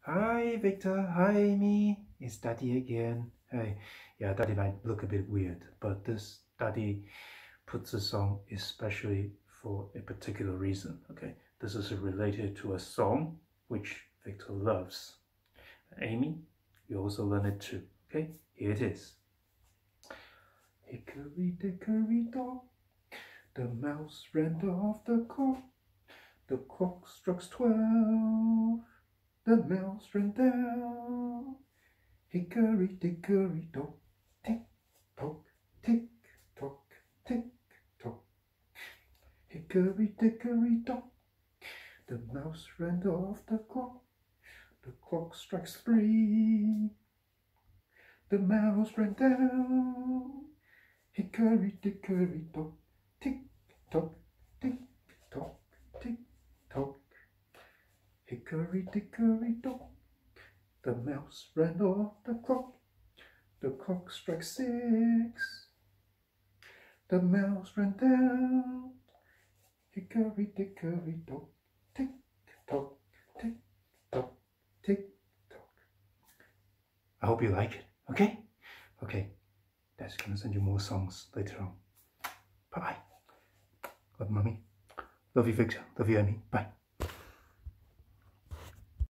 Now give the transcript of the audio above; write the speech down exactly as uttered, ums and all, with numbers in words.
Hi, Victor. Hi, Amy. It's Daddy again. Hey, yeah, Daddy might look a bit weird, but this Daddy puts a song especially for a particular reason. Okay, this is related to a song which Victor loves. Amy, you also learn it too. Okay, here it is. Hickory dickory dock, the mouse ran off the clock. The clock struck twelve. The mouse ran down. Hickory dickory dock, tick tock, tick tock, tick tock. Hickory dickory dock, the mouse ran off the clock. The clock strikes three. The mouse ran down. Hickory dickory dock, tick tock, tick tock, tick tock. Hickory dickory dock, the mouse ran off the clock. The clock strikes six. The mouse ran down. Hickory dickory dock, tick tock, tick tock, tick tock. I hope you like it. Okay? Okay. Dad's gonna send you more songs later on. Bye bye. Love you, Mummy. Love you, Victor. Love you, Amy. Bye.